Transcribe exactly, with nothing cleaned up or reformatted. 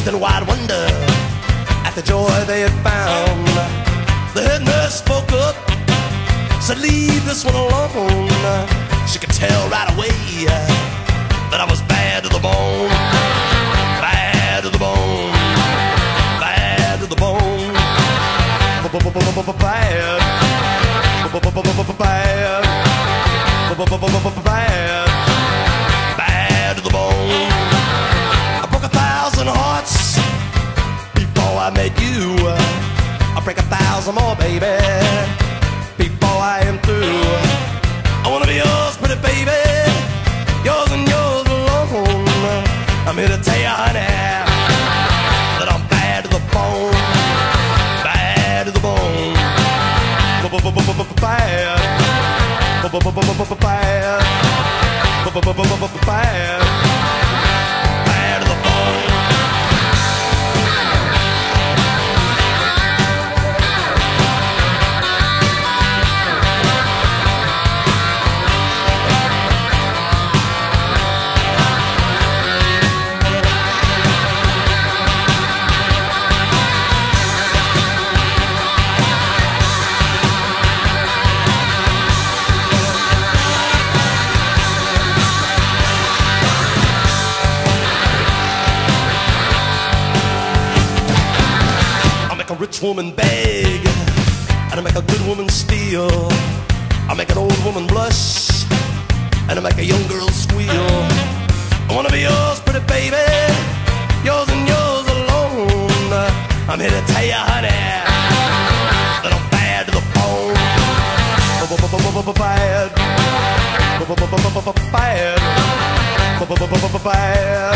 gazed in wide wonder at the joy they had found. The head nurse spoke up, said, leave this one alone. She could tell right away that I was bad to the bone. Bad to the bone. Bad to the bone. Bad. Bad. Bad. Bad to the bone. I broke a thousand hearts before I met you. I'll break a thousand more, baby, before I am through. I wanna be yours, pretty baby, yours and yours alone. I'm here to tell you, honey, that I'm bad to the bone. Bad to the bone. Bad. Bad. Bad. Bad to the bone. A rich woman beg, and I make a good woman steal. I make an old woman blush, and I make a young girl squeal. I wanna be yours, pretty baby, yours and yours alone. I'm here to tell you, honey, that I'm bad to the bone. Bad. Bad. Bad.